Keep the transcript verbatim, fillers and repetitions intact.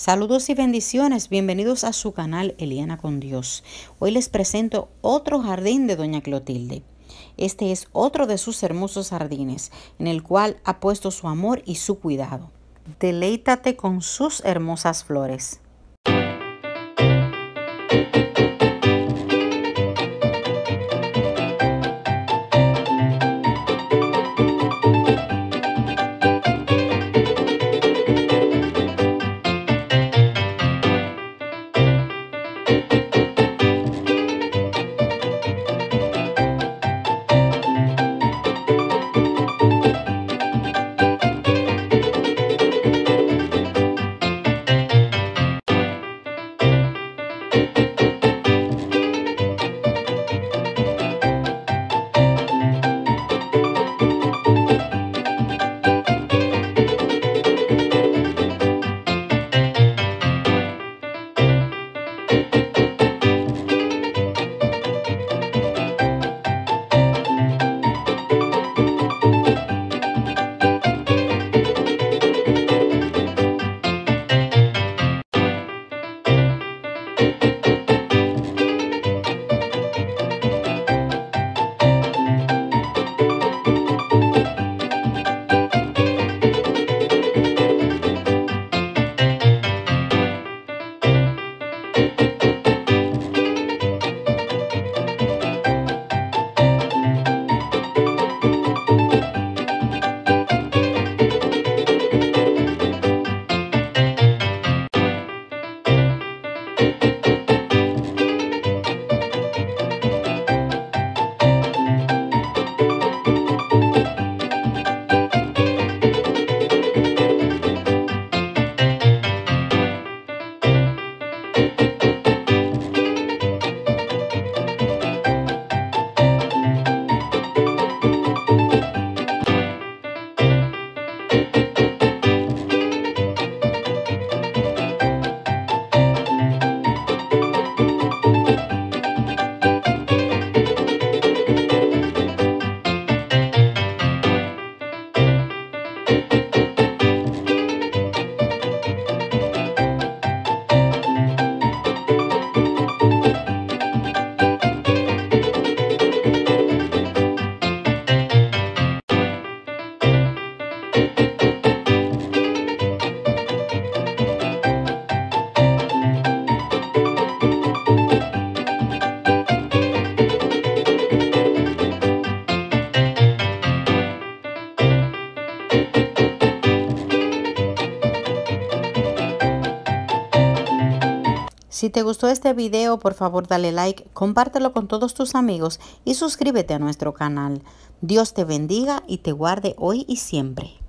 Saludos y bendiciones, bienvenidos a su canal Eliana con Dios. Hoy les presento otro jardín de doña Clotilde. Este es otro de sus hermosos jardines, en el cual ha puesto su amor y su cuidado. Deleítate con sus hermosas flores. Si te gustó este video, por favor dale like, compártelo con todos tus amigos y suscríbete a nuestro canal. Dios te bendiga y te guarde hoy y siempre.